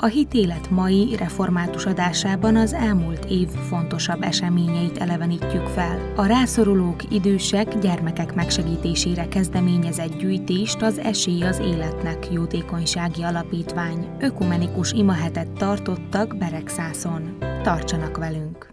A Hitélet mai református adásában az elmúlt év fontosabb eseményeit elevenítjük fel. A rászorulók, idősek, gyermekek megsegítésére kezdeményezett gyűjtést az Esély az életnek jótékonysági alapítvány ökumenikus imahetet tartottak Beregszászon. Tartsanak velünk!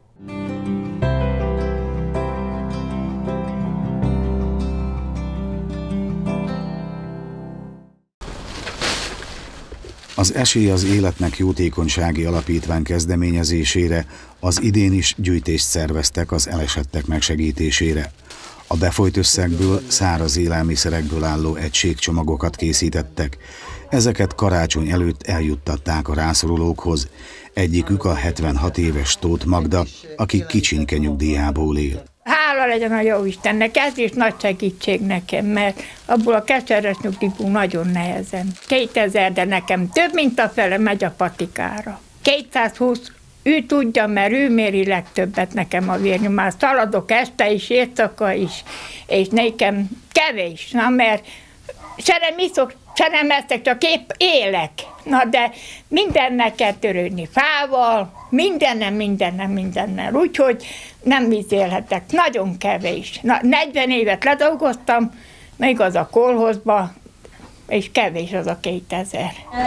Az Esély az életnek jótékonysági alapítvány kezdeményezésére az idén is gyűjtést szerveztek az elesettek megsegítésére. A befolyt összegből száraz élelmiszerekből álló egységcsomagokat készítettek. Ezeket karácsony előtt eljuttatták a rászorulókhoz. Egyikük a 76 éves Tóth Magda, aki kicsinke nyugdíjából él. Hála legyen a Jóistennek, ez is nagy segítség nekem, mert abból a keseres nyugdíjból nagyon nehezen. 2000, de nekem több, mint a fele megy a patikára. 220, ő tudja, mert ő méri legtöbbet nekem a vérnyomást. Szaladok este is, éjszaka is, és nekem kevés, na mert se nem iszok, se nem eszek, csak épp élek. Na de mindennek kell törődni fával, mindennel. Úgyhogy nem vízélhetek, nagyon kevés. 40 évet ledolgoztam, még az a kolhozba, és kevés az a 2000.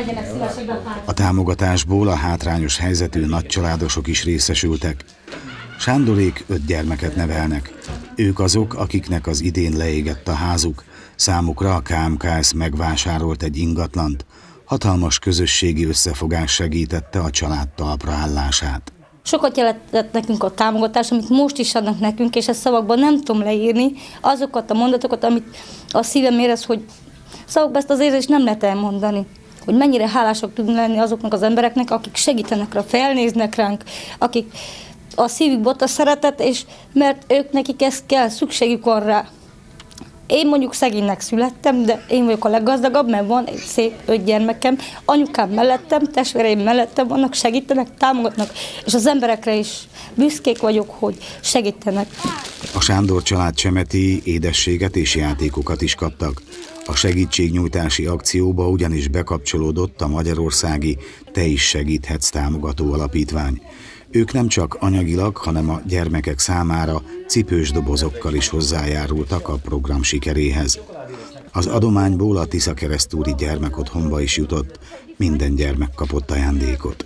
A támogatásból a hátrányos helyzetű nagycsaládosok is részesültek. Sándorék 5 gyermeket nevelnek. Ők azok, akiknek az idén leégett a házuk. Számukra a KMKS megvásárolt egy ingatlant. Hatalmas közösségi összefogás segítette a család talpra állását. Sokat jelentett nekünk a támogatás, amit most is adnak nekünk, és ezt szavakban nem tudom leírni, azokat a mondatokat, amit a szívem érez, hogy szavakban ezt az érzést nem lehet elmondani. Hogy mennyire hálásak tudunk lenni azoknak az embereknek, akik segítenek rá, felnéznek ránk, akik a szívükbe ott a szeretet, és mert ők nekik ez kell, szükségük van rá. Én mondjuk szegénynek születtem, de én vagyok a leggazdagabb, mert van egy szép 5 gyermekem, anyukám mellettem, testvéreim mellettem vannak, segítenek, támogatnak, és az emberekre is büszkék vagyok, hogy segítenek. A Sándor család csemeti édességet és játékokat is kaptak. A segítségnyújtási akcióba ugyanis bekapcsolódott a magyarországi Te is segíthetsz támogató alapítvány. Ők nem csak anyagilag, hanem a gyermekek számára cipős dobozokkal is hozzájárultak a program sikeréhez. Az adományból a Tiszakeresztúri gyermekotthonba is jutott, minden gyermek kapott ajándékot.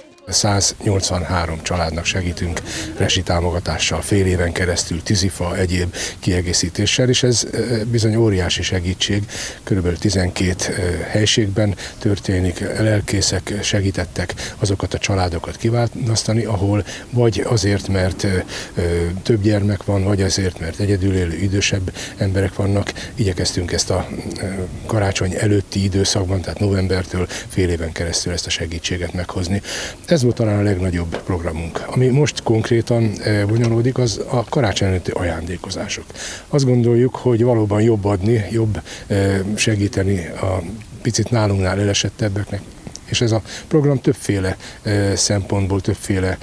183 családnak segítünk rezsitámogatással, fél éven keresztül, tűzifa, egyéb kiegészítéssel, és ez bizony óriási segítség. Körülbelül 12 helységben történik, lelkészek segítettek azokat a családokat kiválasztani, ahol vagy azért, mert több gyermek van, vagy azért, mert egyedül élő idősebb emberek vannak. Igyekeztünk ezt a karácsony előtti időszakban, tehát novembertől fél éven keresztül ezt a segítséget meghozni. Ez volt talán a legnagyobb programunk. Ami most konkrétan bonyolódik, az a karácsony előtti ajándékozások. Azt gondoljuk, hogy valóban jobb adni, jobb segíteni a picit nálunknál elesettebbeknek, és ez a program többféle szempontból, többféle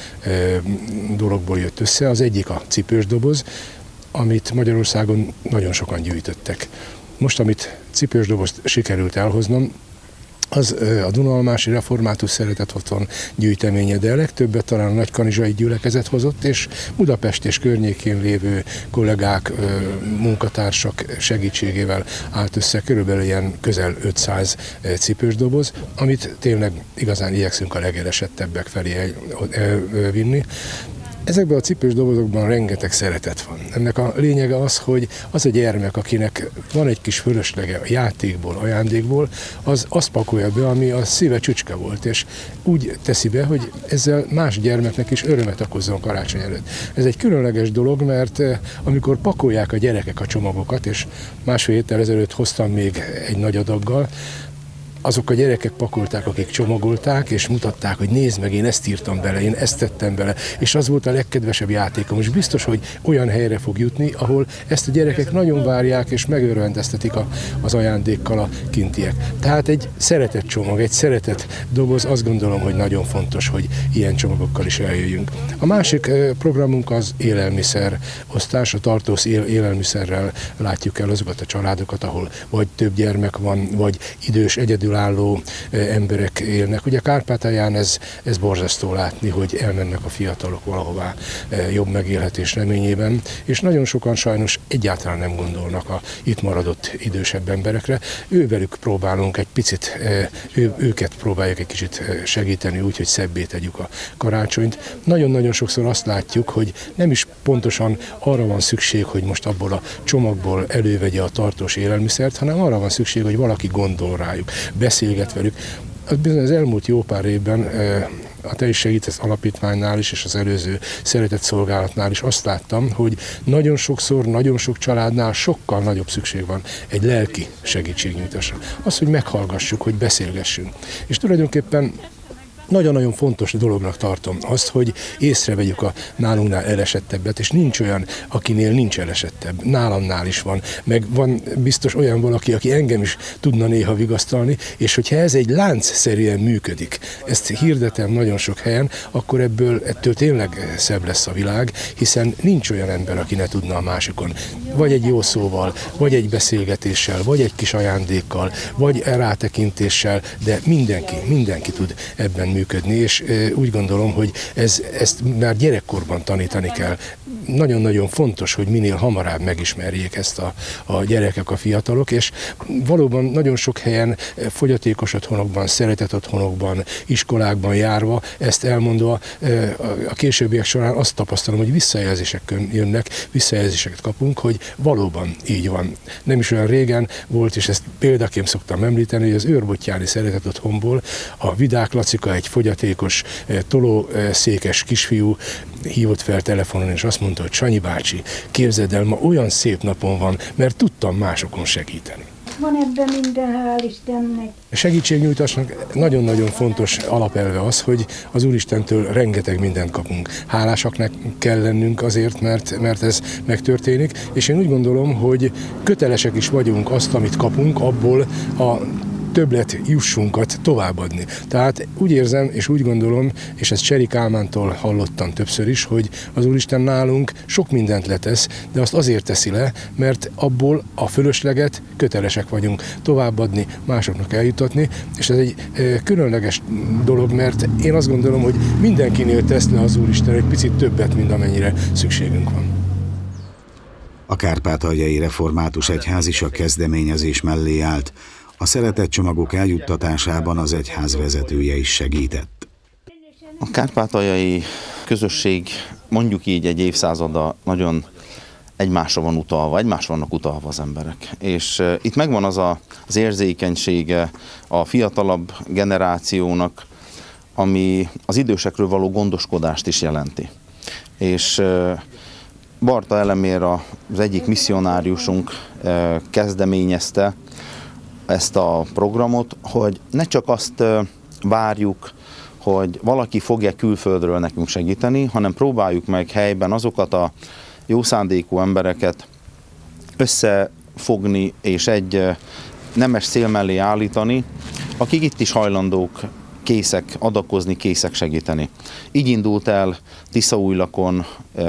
dologból jött össze. Az egyik a cipős doboz, amit Magyarországon nagyon sokan gyűjtöttek. Most, amit cipős dobozt sikerült elhoznom, az a Dunalmási Református Szeretet Otthon gyűjteménye, de legtöbbet talán a Nagykanizsai Gyülekezet hozott, és Budapest és környékén lévő kollégák, munkatársak segítségével állt össze körülbelül ilyen közel 500 cipős doboz, amit tényleg igazán igyekszünk a legelesettebbek felé vinni. Ezekben a cipős dobozokban rengeteg szeretet van. Ennek a lényege az, hogy az a gyermek, akinek van egy kis fölöslege játékból, ajándékból, az azt pakolja be, ami a szíve csücske volt, és úgy teszi be, hogy ezzel más gyermeknek is örömet okozzon karácsony előtt. Ez egy különleges dolog, mert amikor pakolják a gyerekek a csomagokat, és másfél héttel ezelőtt hoztam még egy nagy adaggal, azok a gyerekek pakolták, akik csomagolták, és mutatták, hogy nézd meg, én ezt írtam bele, én ezt tettem bele, és az volt a legkedvesebb játékom, és biztos, hogy olyan helyre fog jutni, ahol ezt a gyerekek nagyon várják, és megörvendeztetik az ajándékkal a kintiek. Tehát egy szeretett csomag, egy szeretett doboz, azt gondolom, hogy nagyon fontos, hogy ilyen csomagokkal is eljöjjünk. A másik programunk az élelmiszer osztás, a tartós élelmiszerrel látjuk el azokat a családokat, ahol vagy több gyermek van, vagy idős, egyedül egyedülálló emberek élnek. Ugye Kárpátalján ez borzasztó látni, hogy elmennek a fiatalok valahová jobb megélhetés reményében, és nagyon sokan sajnos egyáltalán nem gondolnak a itt maradott idősebb emberekre. Ővelük próbálunk egy picit, őket próbáljuk egy kicsit segíteni úgy, hogy szebbé tegyük a karácsonyt. Nagyon-nagyon sokszor azt látjuk, hogy nem is pontosan arra van szükség, hogy most abból a csomagból elővegye a tartós élelmiszert, hanem arra van szükség, hogy valaki gondol rájuk, beszélget velük. Bizony az elmúlt jó pár évben a Te is segítesz alapítványnál is, és az előző szeretett szolgálatnál is azt láttam, hogy nagyon sokszor, nagyon sok családnál sokkal nagyobb szükség van egy lelki segítségnyújtásra. Az, hogy meghallgassuk, hogy beszélgessünk. És tulajdonképpen nagyon-nagyon fontos dolognak tartom azt, hogy észrevegyük a nálunknál elesettebbet, és nincs olyan, akinél nincs elesettebb. Nálamnál is van, meg van biztos olyan valaki, aki engem is tudna néha vigasztalni, és hogyha ez egy láncszerűen működik, ezt hirdetem nagyon sok helyen, akkor ettől tényleg szebb lesz a világ, hiszen nincs olyan ember, aki ne tudna a másikon. Vagy egy jó szóval, vagy egy beszélgetéssel, vagy egy kis ajándékkal, vagy rátekintéssel, de mindenki tud ebben működni, és úgy gondolom, hogy ezt már gyerekkorban tanítani kell. Nagyon-nagyon fontos, hogy minél hamarabb megismerjék ezt a gyerekek, a fiatalok, és valóban nagyon sok helyen fogyatékos otthonokban, szeretett otthonokban, iskolákban járva, ezt elmondva a későbbiek során azt tapasztalom, hogy visszajelzések jönnek, visszajelzéseket kapunk, hogy valóban így van. Nem is olyan régen volt, és ezt példaként szoktam említeni, hogy az őrbottyáni szeretett otthonból a Vidák Lacika, egy fogyatékos, tolószékes kisfiú hívott fel telefonon, és azt mondta, hogy Sanyi bácsi, képzeld el, ma olyan szép napon van, mert tudtam másokon segíteni. Van ebben minden, hál' Istennek. A segítségnyújtásnak nagyon-nagyon fontos alapelve az, hogy az Úristentől rengeteg mindent kapunk. Hálásaknak kell lennünk azért, mert ez megtörténik, és én úgy gondolom, hogy kötelesek is vagyunk azt, amit kapunk, abból a többlet jussunkat továbbadni. Tehát úgy érzem, és úgy gondolom, és ezt Cseri Kálmántól hallottam többször is, hogy az Úristen nálunk sok mindent letesz, de azt azért teszi le, mert abból a fölösleget kötelesek vagyunk továbbadni, másoknak eljutatni, és ez egy különleges dolog, mert én azt gondolom, hogy mindenkinél tesz le az Úristen egy picit többet, mint amennyire szükségünk van. A Kárpátaljai Református Egyház is a kezdeményezés mellé állt. A szeretetcsomagok eljuttatásában az egyház vezetője is segített. A kárpátaljai közösség mondjuk így egy évszázada nagyon egymásra van utalva, egymásra vannak utalva az emberek. És itt megvan az érzékenysége a fiatalabb generációnak, ami az idősekről való gondoskodást is jelenti. És Barta Elemér, az egyik misszionáriusunk kezdeményezte ezt a programot, hogy ne csak azt várjuk, hogy valaki fogja külföldről nekünk segíteni, hanem próbáljuk meg helyben azokat a jó szándékú embereket összefogni és egy nemes cél mellé állítani, akik itt is hajlandók, készek adakozni, készek segíteni. Így indult el Tiszaújlakon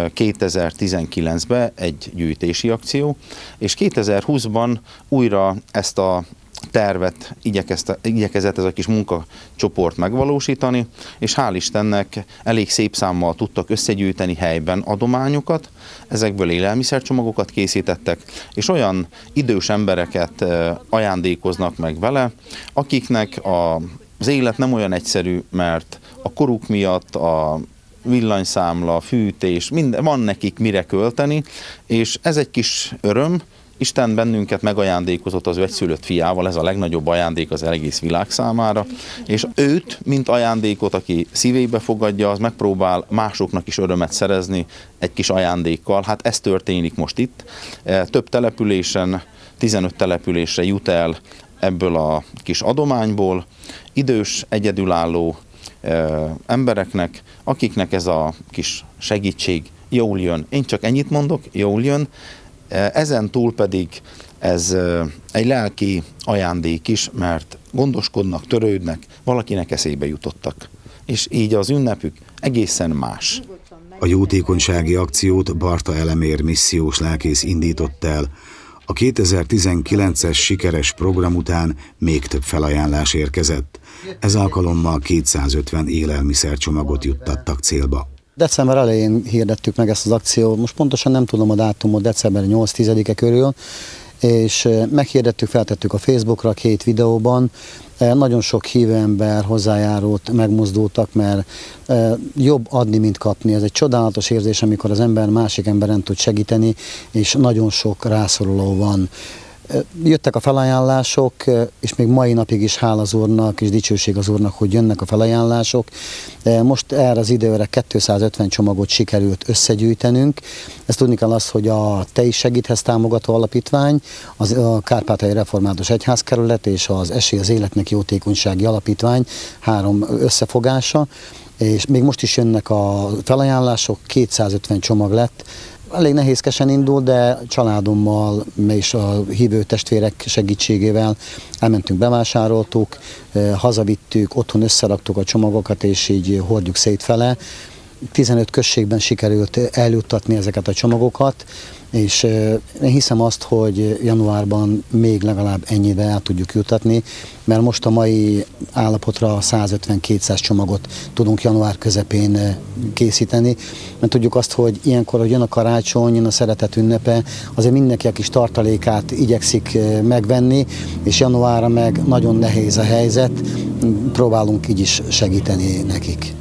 2019-ben egy gyűjtési akció, és 2020-ban újra ezt a tervet igyekezett ez a kis munkacsoport megvalósítani, és hál' Istennek elég szép számmal tudtak összegyűjteni helyben adományokat, ezekből élelmiszercsomagokat készítettek, és olyan idős embereket ajándékoznak meg vele, akiknek az élet nem olyan egyszerű, mert a koruk miatt a villanyszámla, a fűtés, van nekik mire költeni, és ez egy kis öröm. Isten bennünket megajándékozott az ő egyszülött fiával, ez a legnagyobb ajándék az egész világ számára, és őt, mint ajándékot, aki szívébe fogadja, az megpróbál másoknak is örömet szerezni egy kis ajándékkal. Hát ez történik most itt. Több településen, 15 településre jut el ebből a kis adományból idős, egyedülálló embereknek, akiknek ez a kis segítség jól jön. Én csak ennyit mondok, jól jön. Ezen túl pedig ez egy lelki ajándék is, mert gondoskodnak, törődnek, valakinek eszébe jutottak. És így az ünnepük egészen más. A jótékonysági akciót Barta Elemér missziós lelkész indított el. A 2019-es sikeres program után még több felajánlás érkezett. Ez alkalommal 250 élelmiszercsomagot juttattak célba. December elején hirdettük meg ezt az akciót, most pontosan nem tudom a dátumot, december 8-10-e körül, és meghirdettük, feltettük a Facebookra 2 videóban. Nagyon sok hívő ember hozzájárult, megmozdultak, mert jobb adni, mint kapni. Ez egy csodálatos érzés, amikor az ember másik emberen tud segíteni, és nagyon sok rászoruló van. Jöttek a felajánlások, és még mai napig is hála az Úrnak, és dicsőség az Úrnak, hogy jönnek a felajánlások. Most erre az időre 250 csomagot sikerült összegyűjtenünk. Ezt tudni kell azt, hogy a Te is segíthetsz támogató alapítvány, a Kárpátaljai Református Egyházkerület és az Esély az Életnek Jótékonysági Alapítvány 3 összefogása, és még most is jönnek a felajánlások, 250 csomag lett. Elég nehézkesen indul, de családommal és a hívő testvérek segítségével elmentünk, bevásároltuk, hazavittük, otthon összeraktuk a csomagokat, és így hordjuk szétfele. 15 községben sikerült eljuttatni ezeket a csomagokat, és én hiszem azt, hogy januárban még legalább ennyire el tudjuk juttatni, mert most a mai állapotra 150-200 csomagot tudunk január közepén készíteni, mert tudjuk azt, hogy ilyenkor, hogy jön a karácsony, jön a szeretet ünnepe, azért mindenki a kis tartalékát igyekszik megvenni, és januárra meg nagyon nehéz a helyzet, próbálunk így is segíteni nekik.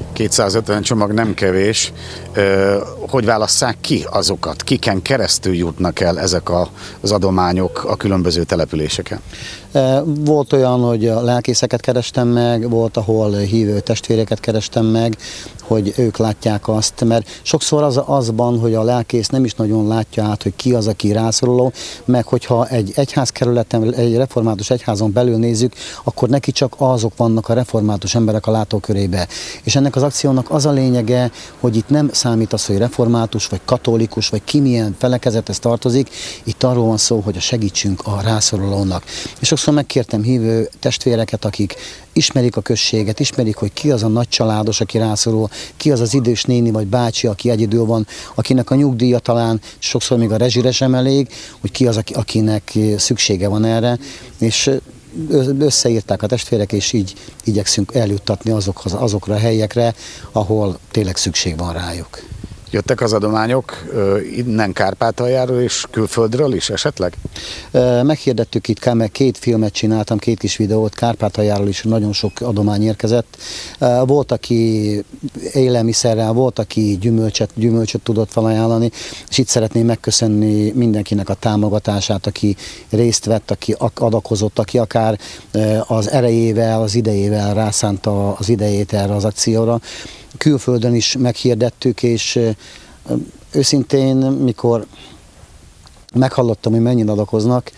250 csomag nem kevés. Hogy válasszák ki azokat? Kiken keresztül jutnak el ezek az adományok a különböző településeken? Volt olyan, hogy a lelkészeket kerestem meg, volt, ahol hívő testvéreket kerestem meg, hogy ők látják azt, mert sokszor az van, hogy a lelkész nem is nagyon látja át, hogy ki az, aki rászoruló, meg hogyha egy egyházkerületen, egy református egyházon belül nézzük, akkor neki csak azok vannak a református emberek a látókörébe. És ennek az akciónak az a lényege, hogy itt nem számít az, hogy református, vagy katolikus, vagy ki milyen felekezethez tartozik, itt arról van szó, hogy segítsünk a rászorulónak. És sokszor megkértem hívő testvéreket, akik ismerik a községet, ismerik, hogy ki az a nagy családos, aki rászorul, ki az az idős néni vagy bácsi, aki egyedül van, akinek a nyugdíja talán sokszor még a rezsire sem elég, hogy ki az, akinek szüksége van erre, és összeírták a testvérek, és így igyekszünk eljuttatni azokra a helyekre, ahol tényleg szükség van rájuk. Jöttek az adományok innen Kárpátaljáról és külföldről is esetleg? Meghirdettük itt, mert 2 filmet csináltam, 2 kis videót, Kárpátaljáról is nagyon sok adomány érkezett. Volt, aki élelmiszerrel, volt, aki gyümölcsöt tudott felajánlani, és itt szeretném megköszönni mindenkinek a támogatását, aki részt vett, aki adakozott, aki akár az erejével, az idejével rászánta az idejét erre az akcióra. Külföldön is meghirdettük, és őszintén, mikor meghallottam, hogy mennyien adakoznak,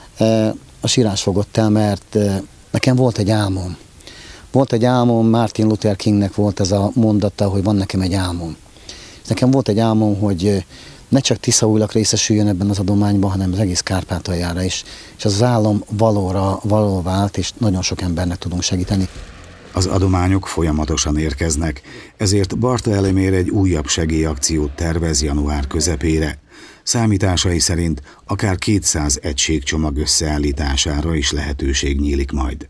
a sírás fogott el, mert nekem volt egy álmom. Volt egy álmom, Martin Luther Kingnek volt ez a mondata, hogy van nekem egy álmom. És nekem volt egy álmom, hogy ne csak Tiszaújlak részesüljön ebben az adományban, hanem az egész Kárpátaljára is. És az álom való vált, és nagyon sok embernek tudunk segíteni. Az adományok folyamatosan érkeznek, ezért Barta Elemér egy újabb segélyakciót tervez január közepére. Számításai szerint akár 200 egységcsomag összeállítására is lehetőség nyílik majd.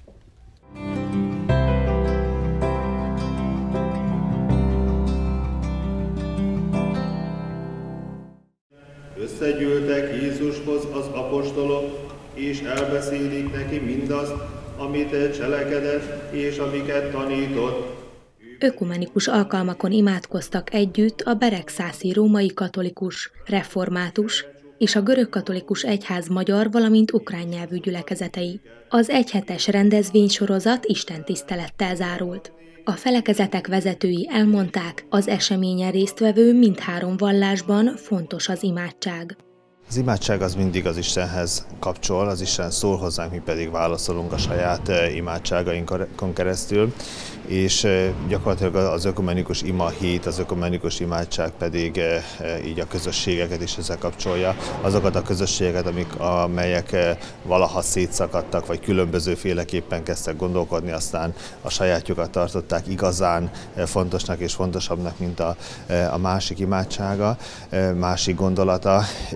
Összegyűltek Jézushoz az apostolok, és elbeszélik neki mindazt, amit cselekedett, és amiket tanított. Ökumenikus alkalmakon imádkoztak együtt a beregszászi római katolikus, református és a görögkatolikus egyház magyar, valamint ukrán nyelvű gyülekezetei. Az egyhetes rendezvénysorozat istentisztelettel zárult. A felekezetek vezetői elmondták, az eseményen résztvevő mindhárom vallásban fontos az imádság. Az imádság az mindig az Istenhez kapcsol, az Isten szól hozzánk, mi pedig válaszolunk a saját imádságainkon keresztül, és gyakorlatilag az ökumenikus ima hét, az ökumenikus imádság pedig így a közösségeket is összekapcsolja. Azokat a közösségeket, amelyek valaha szétszakadtak, vagy különbözőféleképpen kezdtek gondolkodni, aztán a sajátjukat tartották igazán fontosnak és fontosabbnak, mint a másik imádsága, másik gondolata, és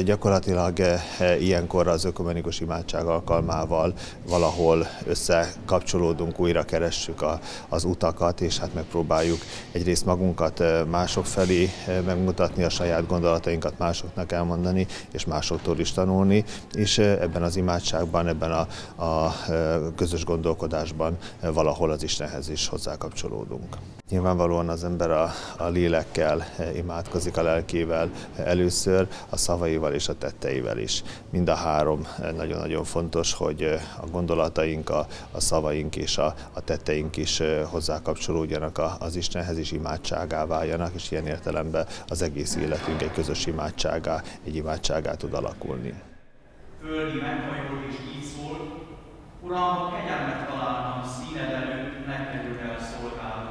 gyakorlatilag ilyenkor az ökumenikus imádság alkalmával valahol összekapcsolódunk, újra keressük az utakat, és hát megpróbáljuk egyrészt magunkat mások felé megmutatni, a saját gondolatainkat másoknak elmondani, és másoktól is tanulni, és ebben az imádságban, ebben a közös gondolkodásban valahol az Istenhez is hozzákapcsolódunk. Nyilvánvalóan az ember a lélekkel imádkozik, a lelkével először, a szavaival és a tetteivel is. Mind a három nagyon-nagyon fontos, hogy a gondolataink, a szavaink és a tetteink is hozzákapcsolódjanak az Istenhez, és imádságá váljanak, és ilyen értelemben az egész életünk egy közös imádságá, egy imádságá tud alakulni. Földi meghajol és így szól: Uram, ha kegyelmet találtam színed előtt, megkerül el szolgálat.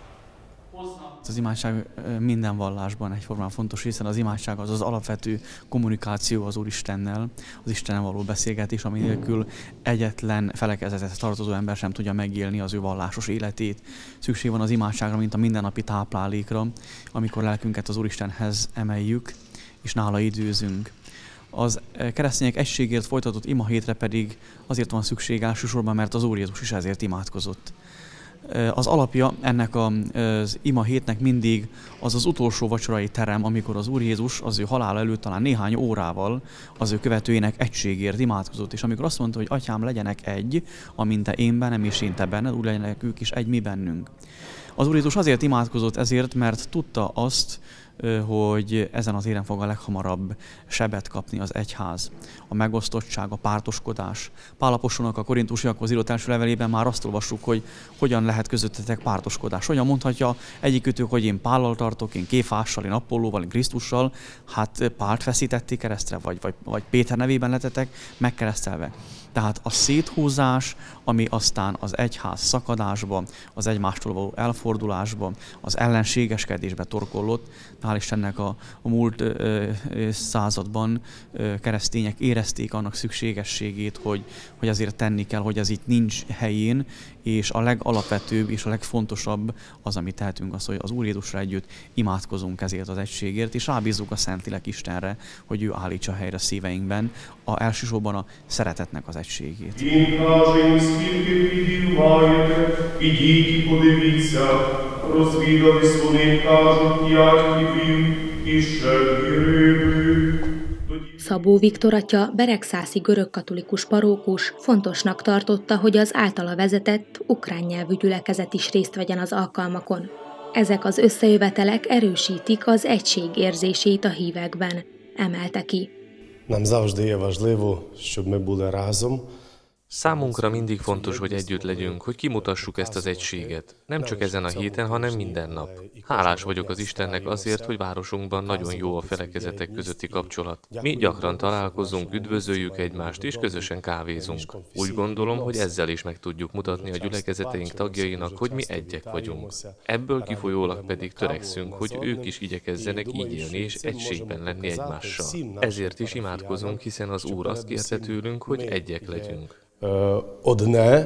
Az imádság minden vallásban egyformán fontos, hiszen az imádság az az alapvető kommunikáció az Úristennel, az Istennel való beszélgetés, ami nélkül egyetlen felekezetet tartozó ember sem tudja megélni az ő vallásos életét. Szükség van az imádságra, mint a mindennapi táplálékra, amikor lelkünket az Úristenhez emeljük, és nála időzünk. Az keresztények egységért folytatott imahétre pedig azért van szükség elsősorban, mert az Úr Jézus is ezért imádkozott. Az alapja ennek az ima hétnek mindig az utolsó vacsorai terem, amikor az Úr Jézus az ő halála előtt talán néhány órával az ő követőinek egységért imádkozott. És amikor azt mondta, hogy Atyám, legyenek egy, amint te én bennem és én te benned, úgy legyenek ők is egy mi bennünk. Az Úr Jézus azért imádkozott ezért, mert tudta azt, hogy ezen az éren fog a leghamarabb sebet kapni az egyház. A megosztottság, a pártoskodás. Pál apostolnak a korintusiakhoz írott első levelében már azt olvassuk, hogy hogyan lehet közöttetek pártoskodás. Hogyan mondhatja egyikőtök, hogy én Pállal tartok, én Kéfással, én Apollóval, én Krisztussal, hát Pált feszítették keresztre, vagy Péter nevében letetek megkeresztelve. Tehát a széthúzás, ami aztán az egyház szakadásba, az egymástól való elfordulásba, az ellenségeskedésbe torkollott. Hál' Istennek a múlt században keresztények érezték annak szükségességét, hogy azért tenni kell, hogy ez itt nincs helyén, és a legalapvetőbb és a legfontosabb az, amit tehetünk, az, hogy az Úr Jézusra együtt imádkozunk ezért az egységért, és rábízzuk a Szentlélek Istenre, hogy ő állítsa helyre szíveinkben elsősorban a szeretetnek az egységét. Szabó Viktor atya, beregszászi görögkatolikus parókus fontosnak tartotta, hogy az általa vezetett ukrán nyelvű gyülekezet is részt vegyen az alkalmakon. Ezek az összejövetelek erősítik az egység érzését a hívekben, emelte ki. Нам завжди є важливо, щоб ми були разом. Számunkra mindig fontos, hogy együtt legyünk, hogy kimutassuk ezt az egységet. Nem csak ezen a héten, hanem minden nap. Hálás vagyok az Istennek azért, hogy városunkban nagyon jó a felekezetek közötti kapcsolat. Mi gyakran találkozunk, üdvözöljük egymást és közösen kávézunk. Úgy gondolom, hogy ezzel is meg tudjuk mutatni a gyülekezeteink tagjainak, hogy mi egyek vagyunk. Ebből kifolyólag pedig törekszünk, hogy ők is igyekezzenek így élni és egységben lenni egymással. Ezért is imádkozunk, hiszen az Úr azt kérte tőlünk, hogy egyek legyünk. Одне.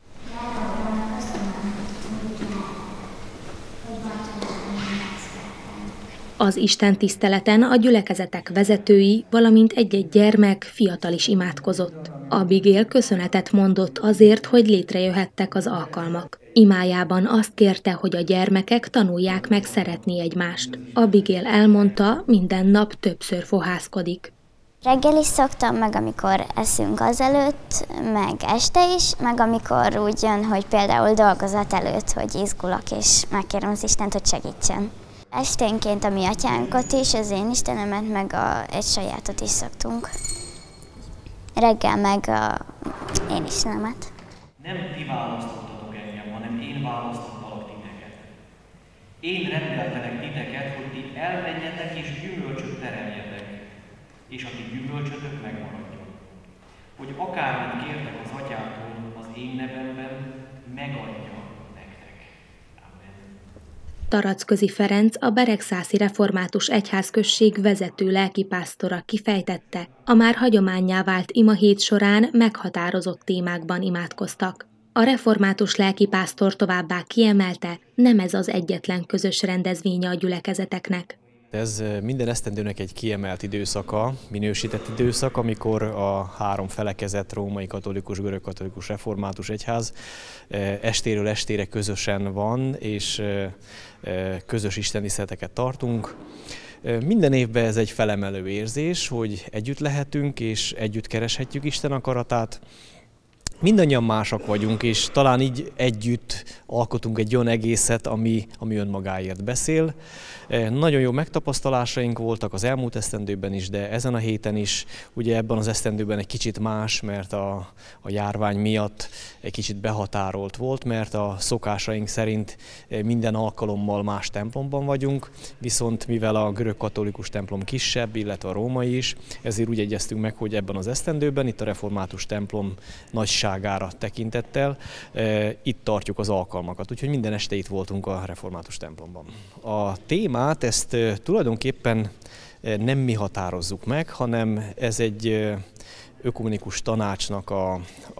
Az Isten tiszteleten a gyülekezetek vezetői, valamint egy-egy gyermek, fiatal is imádkozott. Abigail köszönetet mondott azért, hogy létrejöhettek az alkalmak. Imájában azt kérte, hogy a gyermekek tanulják meg szeretni egymást. Abigail elmondta, minden nap többször fohászkodik. Reggel is szoktam, meg amikor eszünk azelőtt, meg este is, meg amikor úgy jön, hogy például dolgozat előtt, hogy izgulok, és megkérem az Istent, hogy segítsen. Esténként a mi atyánkat is, az én Istenemet, meg egy sajátot is szoktunk. Reggel meg én Istenemet. Nem ti választottatok engem, hanem én választottalak titeket. Én rendeltelek titeket, hogy ti elmenjetek és gyümölcsöt teremjetek, és a ti gyümölcsötök megmaradjon. Hogy akármit kértek az atyától az én nevemben, megadja nektek. Amen. Taracközi Ferenc, a Beregszászi Református Egyházközség vezető lelkipásztora kifejtette, a már hagyománnyá vált imahét során meghatározott témákban imádkoztak. A református lelkipásztor továbbá kiemelte, nem ez az egyetlen közös rendezvénye a gyülekezeteknek. Ez minden esztendőnek egy kiemelt időszaka, minősített időszak, amikor a három felekezet, római katolikus, görög katolikus, református egyház estéről estére közösen van, és közös istentiszteleteket tartunk. Minden évben ez egy felemelő érzés, hogy együtt lehetünk és együtt kereshetjük Isten akaratát. Mindannyian másak vagyunk, és talán így együtt alkotunk egy olyan egészet, ami önmagáért beszél. Nagyon jó megtapasztalásaink voltak az elmúlt esztendőben is, de ezen a héten is. Ugye ebben az esztendőben egy kicsit más, mert a járvány miatt egy kicsit behatárolt volt, mert a szokásaink szerint minden alkalommal más templomban vagyunk, viszont mivel a görög katolikus templom kisebb, illetve a római is, ezért úgy egyeztünk meg, hogy ebben az esztendőben itt a református templom nagyságára tekintettel itt tartjuk az alkalmakat. Úgyhogy minden este itt voltunk a református templomban. A témát ezt tulajdonképpen nem mi határozzuk meg, hanem ez egy ökumenikus tanácsnak a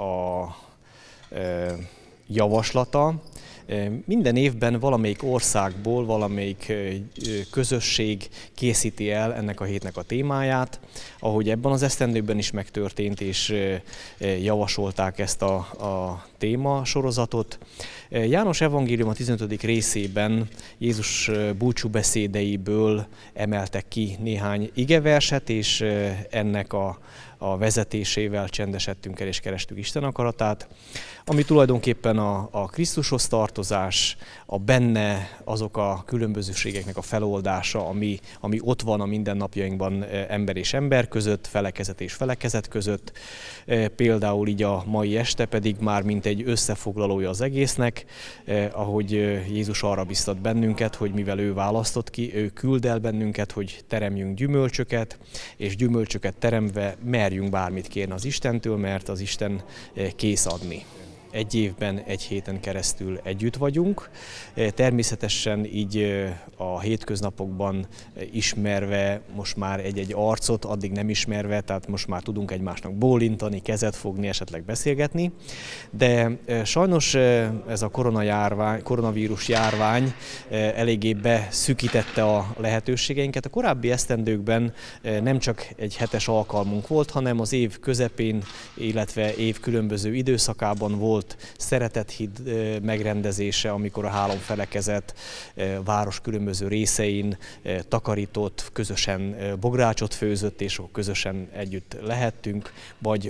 javaslata. Minden évben valamelyik országból, valamelyik közösség készíti el ennek a hétnek a témáját, ahogy ebben az esztendőben is megtörtént, és javasolták ezt a témasorozatot. János evangélium a 15. részében Jézus búcsúbeszédeiből emeltek ki néhány igeverset, és ennek a vezetésével csendesedtünk el és kerestük Isten akaratát, ami tulajdonképpen a Krisztushoz tartozás, a benne azok a különbözőségeknek a feloldása, ami ott van a mindennapjainkban ember és ember között, felekezet és felekezet között. Például így a mai este pedig már mint egy összefoglalója az egésznek, ahogy Jézus arra biztat bennünket, hogy mivel ő választott ki, ő küld el bennünket, hogy teremjünk gyümölcsöket, és gyümölcsöket teremve merjünk bármit kérni az Istentől, mert az Isten kész adni. Egy évben, egy héten keresztül együtt vagyunk. Természetesen így a hétköznapokban ismerve most már egy-egy arcot, addig nem ismerve, tehát most már tudunk egymásnak bólintani, kezet fogni, esetleg beszélgetni. De sajnos ez a koronavírus járvány eléggé beszűkítette a lehetőségeinket. A korábbi esztendőkben nem csak egy hetes alkalmunk volt, hanem az év közepén, illetve év különböző időszakában volt szeretethíd megrendezése, amikor a három felekezet város különböző részein takarított, közösen bográcsot főzött, és közösen együtt lehettünk, vagy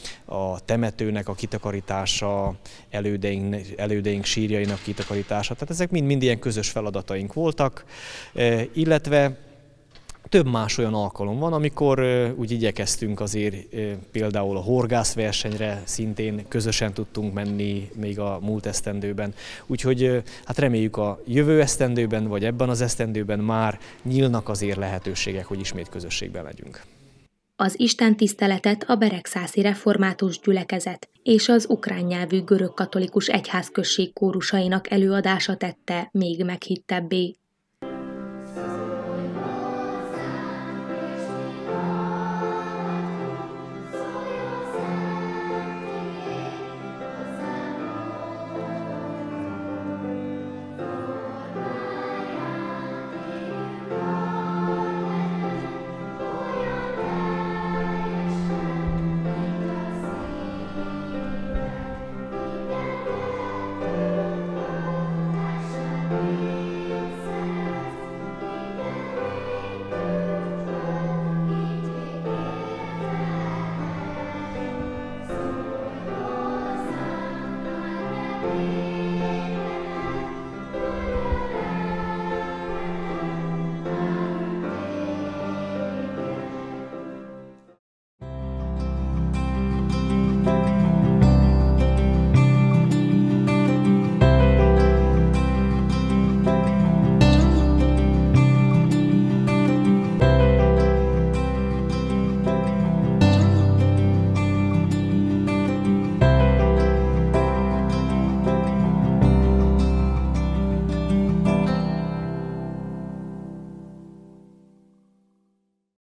a temetőnek a kitakarítása, elődeink sírjainak kitakarítása. Tehát ezek mind ilyen közös feladataink voltak, illetve több más olyan alkalom van, amikor úgy igyekeztünk azért például a horgászversenyre szintén közösen tudtunk menni még a múlt esztendőben. Úgyhogy hát reméljük a jövő esztendőben, vagy ebben az esztendőben már nyílnak azért lehetőségek, hogy ismét közösségben legyünk. Az istentiszteletet a Beregszászi Református Gyülekezet és az ukrán nyelvű görög katolikus egyházközség kórusainak előadása tette még meghittebbé.